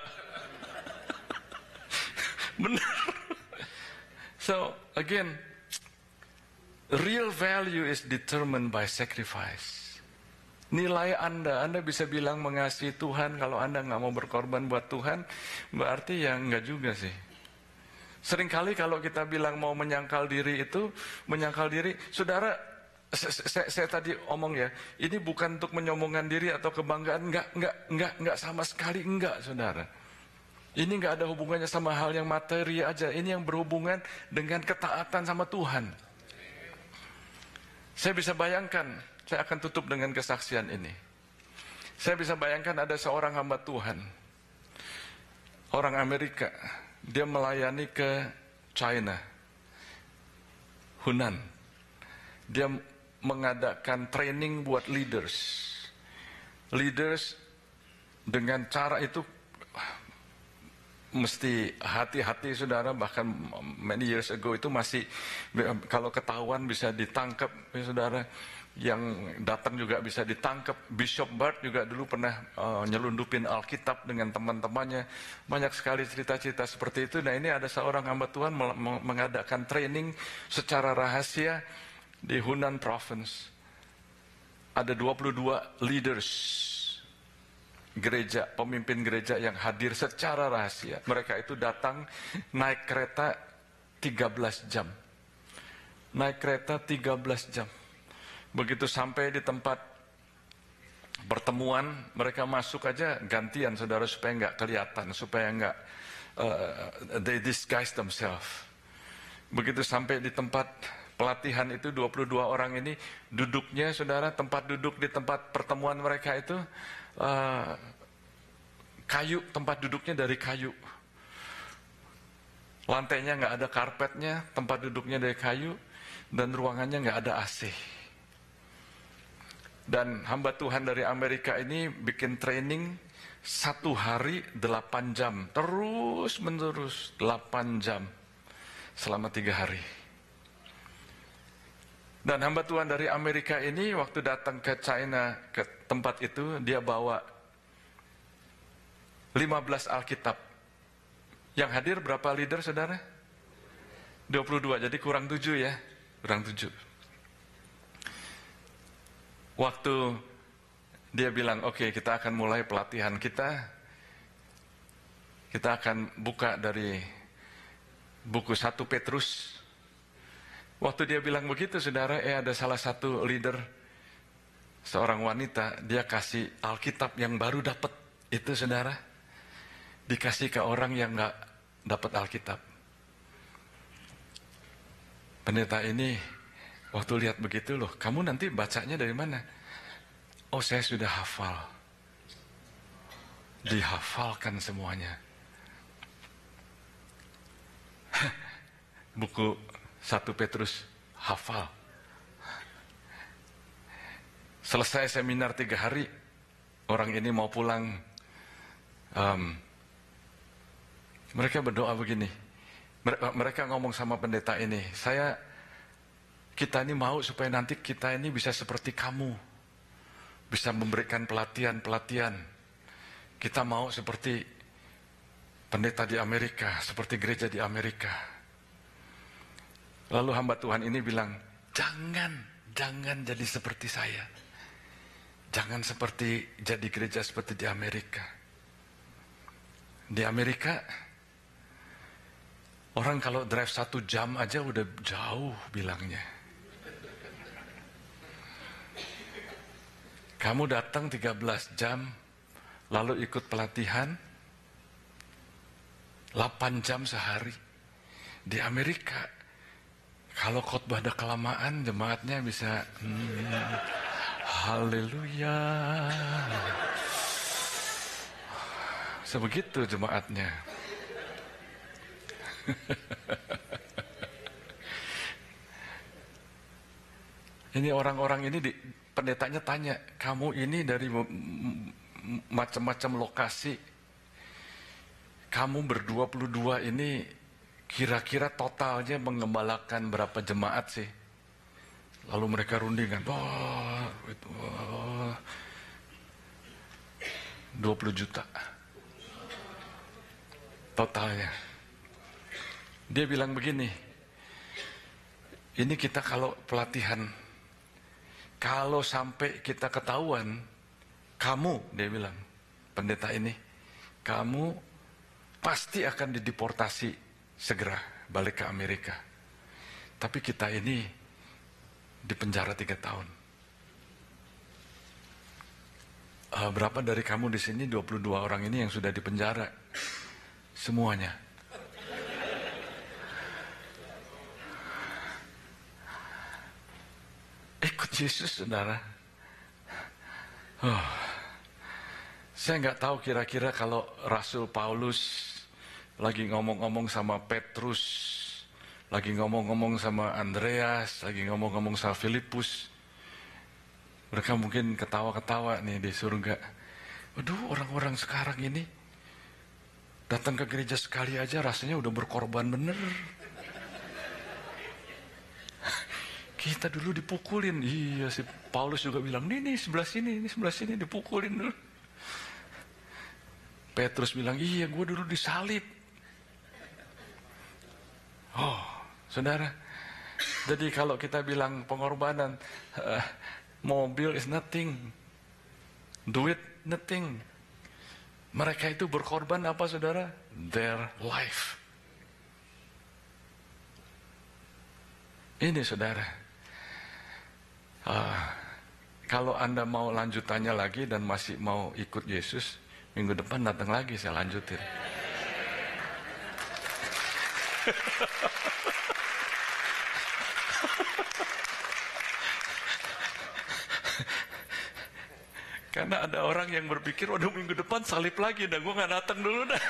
Benar. So again, real value is determined by sacrifice. Nilai Anda, Anda bisa bilang mengasihi Tuhan, kalau Anda nggak mau berkorban buat Tuhan, berarti ya nggak juga sih. Seringkali kalau kita bilang mau menyangkal diri itu, menyangkal diri, saudara, saya, saya tadi omong ya, ini bukan untuk menyombongkan diri atau kebanggaan, nggak, nggak, nggak, nggak sama sekali, nggak, saudara. Ini nggak ada hubungannya sama hal yang materi aja, ini yang berhubungan dengan ketaatan sama Tuhan. Saya bisa bayangkan, saya akan tutup dengan kesaksian ini. Saya bisa bayangkan ada seorang hamba Tuhan, orang Amerika, dia melayani ke China, Hunan. Dia mengadakan training buat leaders. Leaders dengan cara itu mesti hati-hati saudara, bahkan many years ago itu masih kalau ketahuan bisa ditangkap ya saudara, yang datang juga bisa ditangkap. Bishop Bart juga dulu pernah uh, nyelundupin Alkitab dengan teman-temannya. Banyak sekali cerita-cerita seperti itu. Nah ini ada seorang hamba Tuhan mengadakan training secara rahasia di Hunan Province. Ada dua puluh dua leaders gereja, pemimpin gereja yang hadir secara rahasia. Mereka itu datang naik kereta tiga belas jam. Naik kereta tiga belas jam. Begitu sampai di tempat pertemuan, mereka masuk aja gantian saudara, supaya nggak kelihatan, supaya nggak uh, they disguise themselves. Begitu sampai di tempat pelatihan itu, dua puluh dua orang ini duduknya saudara, tempat duduk di tempat pertemuan mereka itu Uh, kayu, tempat duduknya dari kayu. Lantainya nggak ada karpetnya, tempat duduknya dari kayu, dan ruangannya nggak ada A C. Dan hamba Tuhan dari Amerika ini bikin training satu hari delapan jam, terus menerus delapan jam selama tiga hari. Dan hamba Tuhan dari Amerika ini waktu datang ke China, ke tempat itu, dia bawa lima belas Alkitab. Yang hadir berapa leader saudara? dua puluh dua, jadi kurang tujuh ya. Kurang tujuh. Waktu dia bilang, oke okay, kita akan mulai pelatihan kita. Kita akan buka dari buku satu Petrus. Waktu dia bilang begitu saudara, eh ada salah satu leader, seorang wanita, dia kasih Alkitab yang baru dapat itu saudara, dikasih ke orang yang nggak dapat Alkitab. Pendeta ini waktu lihat begitu, loh kamu nanti bacanya dari mana? Oh saya sudah hafal. Dihafalkan semuanya. Buku satu Petrus hafal. Selesai seminar tiga hari, orang ini mau pulang. Um, mereka berdoa begini. Mereka ngomong sama pendeta ini, saya, kita ini mau supaya nanti kita ini bisa seperti kamu, bisa memberikan pelatihan-pelatihan. Kita mau seperti pendeta di Amerika, seperti gereja di Amerika. Lalu hamba Tuhan ini bilang, jangan, jangan jadi seperti saya. Jangan seperti jadi gereja seperti di Amerika. Di Amerika, orang kalau drive satu jam aja udah jauh bilangnya. Kamu datang tiga belas jam, lalu ikut pelatihan, delapan jam sehari. Di Amerika, kalau khotbah ada kelamaan, jemaatnya bisa, hmm, haleluya. Sebegitu jemaatnya. Ini orang-orang ini, di, pendetanya tanya, kamu ini dari macam-macam lokasi, kamu berdua puluh dua ini kira-kira totalnya mengembalakan berapa jemaat sih? Lalu mereka rundingan, oh, itu, oh, dua puluh juta totalnya. Dia bilang begini, ini kita kalau pelatihan, kalau sampai kita ketahuan, kamu, dia bilang, pendeta ini, kamu pasti akan dideportasi segera balik ke Amerika. Tapi kita ini di penjara tiga tahun. Uh, berapa dari kamu di sini, dua puluh dua orang ini yang sudah di penjara? Semuanya. Ikut Yesus, saudara. Oh. Saya nggak tahu kira-kira kalau Rasul Paulus lagi ngomong-ngomong sama Petrus, lagi ngomong-ngomong sama Andreas, lagi ngomong-ngomong sama Filipus, mereka mungkin ketawa-ketawa nih di surga. Waduh, orang-orang sekarang ini datang ke gereja sekali aja rasanya udah berkorban bener. Kita dulu dipukulin. Iya, si Paulus juga bilang, nih nih sebelah sini, ini sebelah sini dipukulin dulu. Petrus bilang, iya gue dulu disalib. Oh, saudara. Jadi kalau kita bilang pengorbanan, uh, mobil is nothing, duit nothing. Mereka itu berkorban apa, saudara? Their life. Ini, saudara. Uh, kalau Anda mau lanjutannya lagi dan masih mau ikut Yesus, minggu depan datang lagi, saya lanjutin. Karena ada orang yang berpikir, waduh minggu depan salib lagi, dah gue gak datang dulu dah.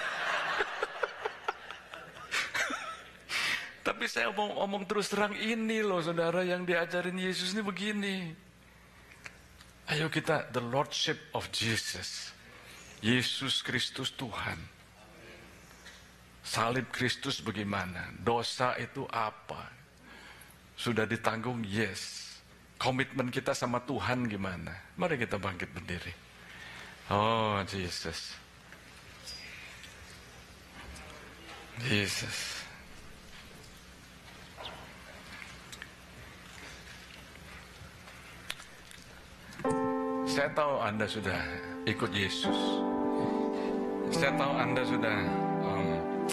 Tapi saya mau ngomong terus terang, ini loh saudara yang diajarin Yesus ini begini. Ayo kita, the Lordship of Jesus. Yesus Kristus Tuhan. Salib Kristus bagaimana? Dosa itu apa? Sudah ditanggung? Yes. Komitmen kita sama Tuhan gimana? Mari kita bangkit berdiri. Oh, Jesus. Jesus. Saya tahu Anda sudah ikut Yesus. Saya tahu Anda sudah um,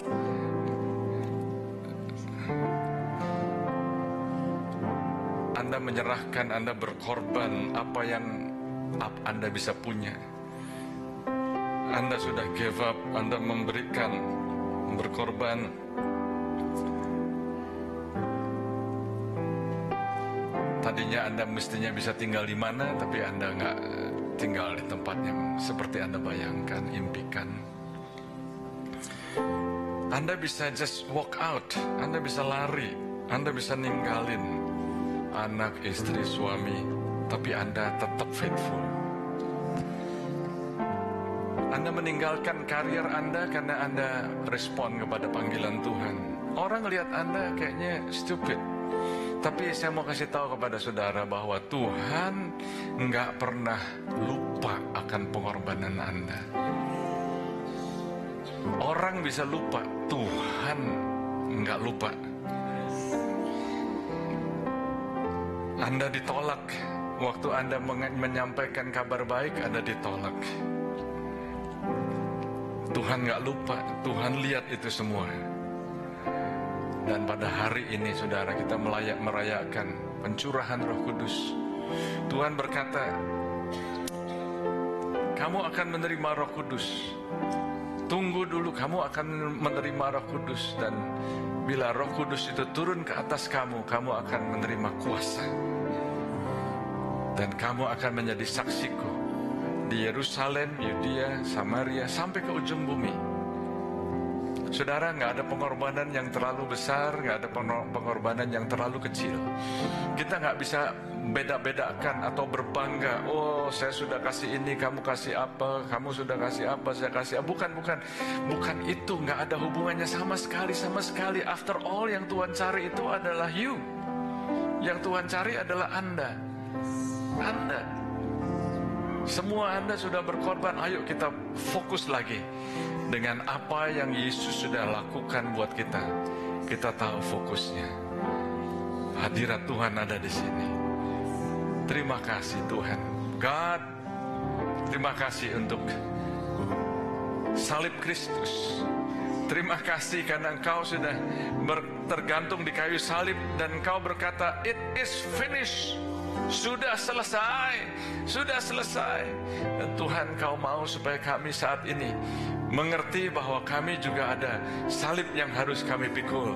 Anda menyerahkan, Anda berkorban apa yang Anda bisa punya. Anda sudah give up, Anda memberikan, berkorban. Tadinya Anda mestinya bisa tinggal di mana, tapi Anda nggak tinggal di tempat yang seperti Anda bayangkan, impikan. Anda bisa just walk out, Anda bisa lari, Anda bisa ninggalin anak, istri, suami, tapi Anda tetap faithful. Anda meninggalkan karier Anda karena Anda respon kepada panggilan Tuhan. Orang lihat Anda kayaknya stupid. Tapi saya mau kasih tahu kepada saudara bahwa Tuhan nggak pernah lupa akan pengorbanan Anda. Orang bisa lupa, Tuhan nggak lupa. Anda ditolak, waktu Anda menyampaikan kabar baik, Anda ditolak. Tuhan nggak lupa, Tuhan lihat itu semua. Dan pada hari ini, saudara, kita melayak merayakan pencurahan Roh Kudus. Tuhan berkata, kamu akan menerima Roh Kudus. Tunggu dulu, kamu akan menerima Roh Kudus. Dan bila Roh Kudus itu turun ke atas kamu, kamu akan menerima kuasa. Dan kamu akan menjadi saksiku di Yerusalem, Yudea, Samaria, sampai ke ujung bumi. Saudara, nggak ada pengorbanan yang terlalu besar, nggak ada pengorbanan yang terlalu kecil. Kita nggak bisa beda-bedakan atau berbangga. Oh, saya sudah kasih ini, kamu kasih apa? Kamu sudah kasih apa? Saya kasih apa? Bukan, bukan, bukan itu. Nggak ada hubungannya sama sekali, sama sekali. After all, yang Tuhan cari itu adalah you. Yang Tuhan cari adalah Anda. Anda. Semua Anda sudah berkorban. Ayo kita fokus lagi dengan apa yang Yesus sudah lakukan buat kita. Kita tahu fokusnya. Hadirat Tuhan ada di sini. Terima kasih Tuhan. God, terima kasih untuk salib Kristus. Terima kasih karena Engkau sudah tergantung di kayu salib dan Engkau berkata, it is finished. Sudah selesai, sudah selesai. Dan Tuhan, Kau mau supaya kami saat ini mengerti bahwa kami juga ada salib yang harus kami pikul.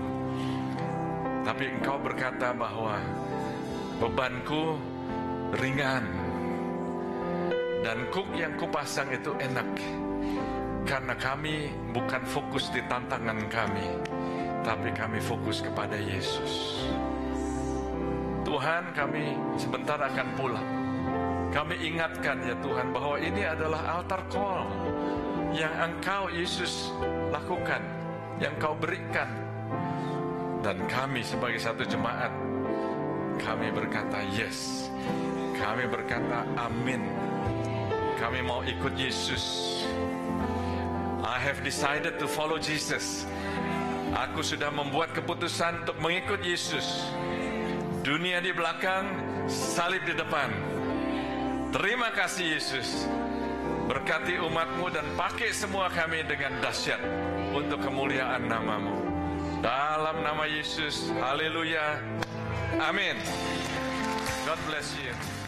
Tapi Engkau berkata bahwa bebanku ringan dan kuk yang kupasang itu enak. Karena kami bukan fokus di tantangan kami, tapi kami fokus kepada Yesus. Tuhan, kami sebentar akan pulang. Kami ingatkan ya Tuhan bahwa ini adalah altar call yang Engkau Yesus lakukan, yang Kau berikan. Dan kami sebagai satu jemaat, kami berkata yes. Kami berkata amin. Kami mau ikut Yesus. I have decided to follow Jesus. Aku sudah membuat keputusan untuk mengikut Yesus. Dunia di belakang, salib di depan. Terima kasih Yesus. Berkati umat-Mu dan pakai semua kami dengan dahsyat untuk kemuliaan nama-Mu. Dalam nama Yesus, haleluya, amin. God bless you.